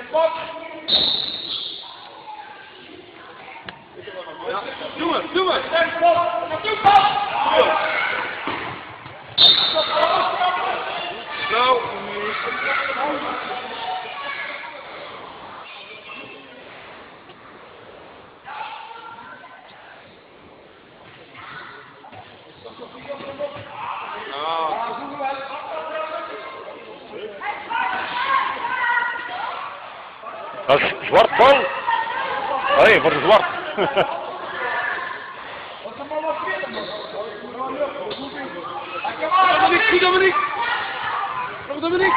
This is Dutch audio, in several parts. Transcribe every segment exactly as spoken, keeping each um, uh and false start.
Doe het, doe het! Nou. Dat is zwart bal. Allee, voor de zwart. Dominique, goed Dominique! Nog Dominique!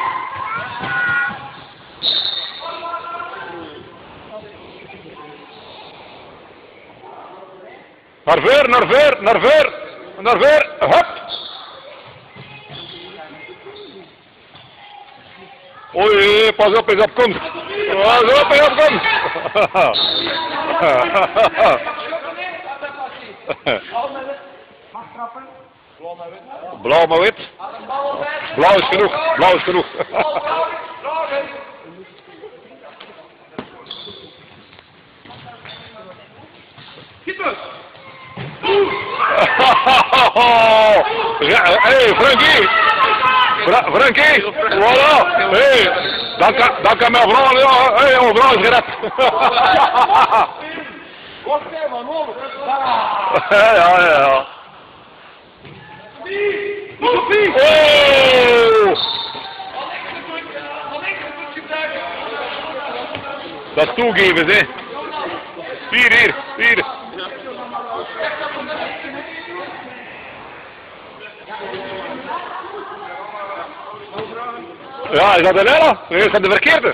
Naar ver, naar ver, naar ver, naar ver, hop! Oei, pas op, is op komst. Pas op, is op komst. Blauw maar wit. Blauw is genoeg, blauw is genoeg. Hé, Frankie! Fra Frankie! Voilà! Hé! Dan kan, dan kan mijn vrouw, ja, hé, hey, mijn vrouw is gered! Ja, ja, ja. Oh! Dat is toegeven, hè. Hier, hier, hier. Ja, is dat de Lela? Nee, is dat de verkeerde?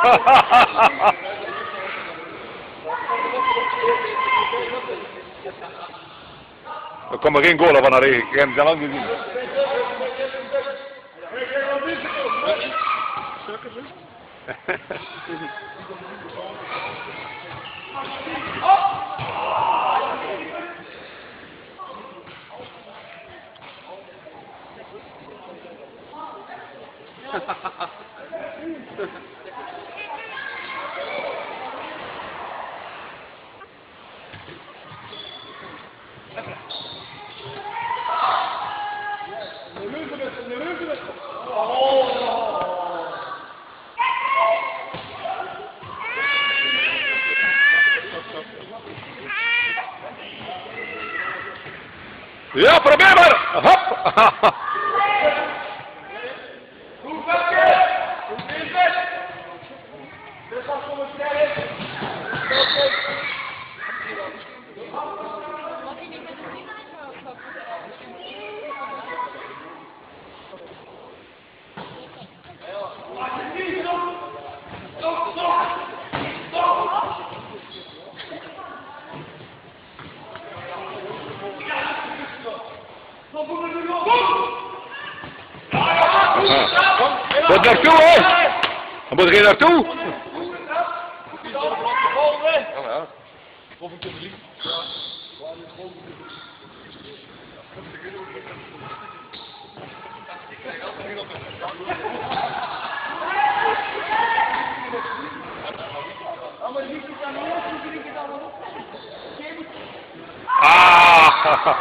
Er komen geen goalen van de regen, ik heb het al lang gezien. Ja, probeer maar! Hop! Wat naartoe, hè? Dan moet je naartoe. Ah!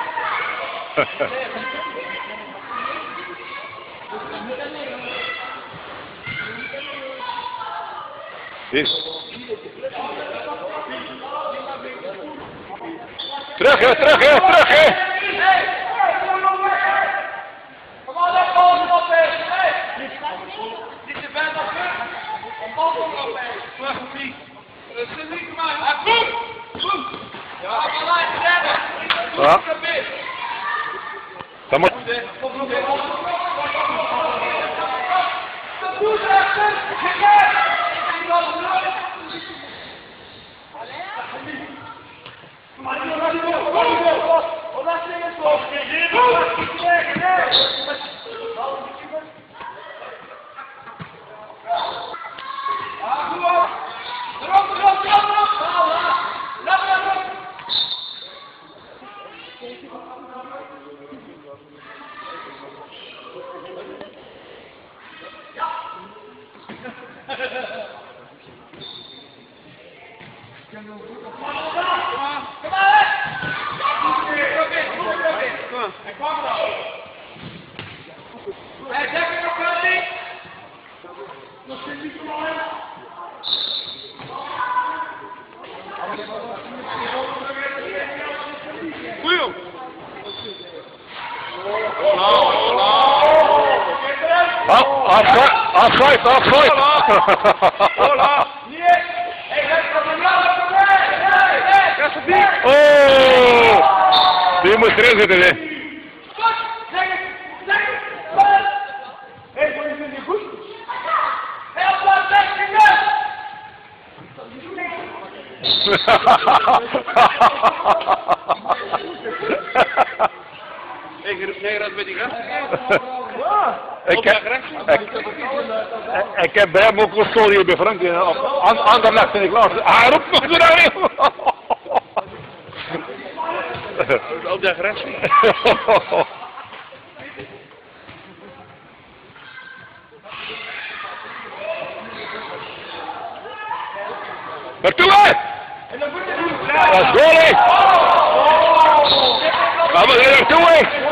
Is. Terug, hè, terug, hè, terug, hè. Ja. Dat moet... Goeie. Afsluit, afsluit, afsluit. Oh, die moet erin zitten, hè. Nee, dat weet ik hè? Ik heb, ik, ik heb bij hem ook een story bij Frank. Aan, Anderlecht en ik laat. Hij roept nog erin. Op de agressie. Naartoe, hè! Dat is goal, hè! Gaan we er naartoe, hè!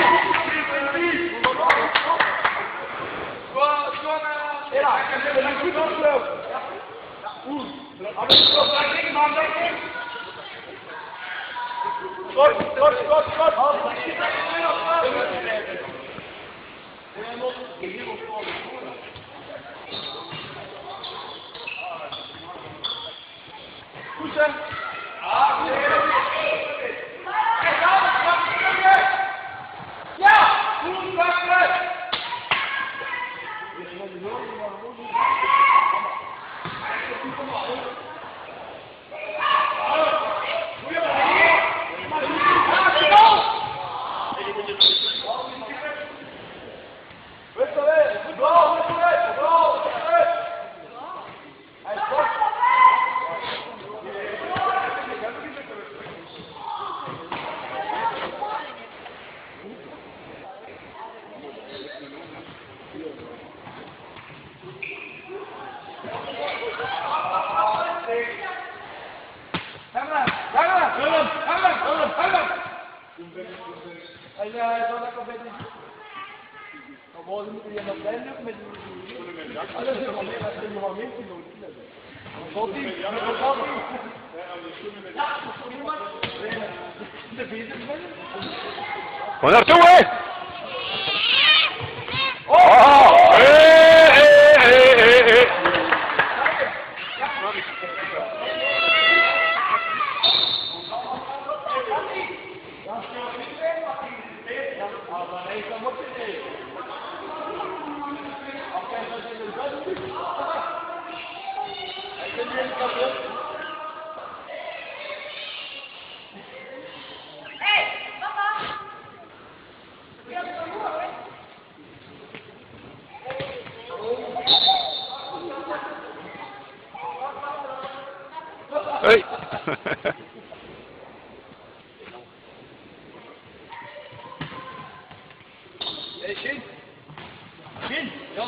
Kort, kort, kort, kort. Goed, hè? Ja! Goed, wachten! En uh, zo lekker bij die... Gewoon moet je nog blij zijn met die... Alles is nog meer, dat is nog meer te doen. Tot die... Ja, de beter Kom naartoe, hè! Oh! Hé, hé, hé, hé, hé! Hey! Hey, Shin! Shin! Ja,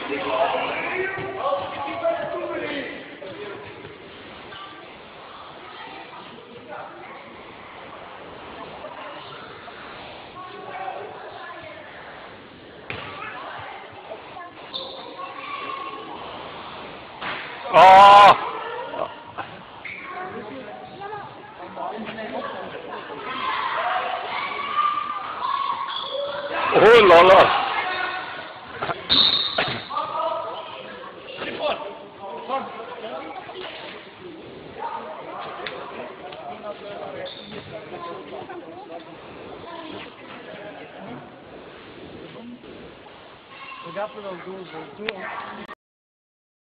Ah! Oh la la! We gaan het wel doen.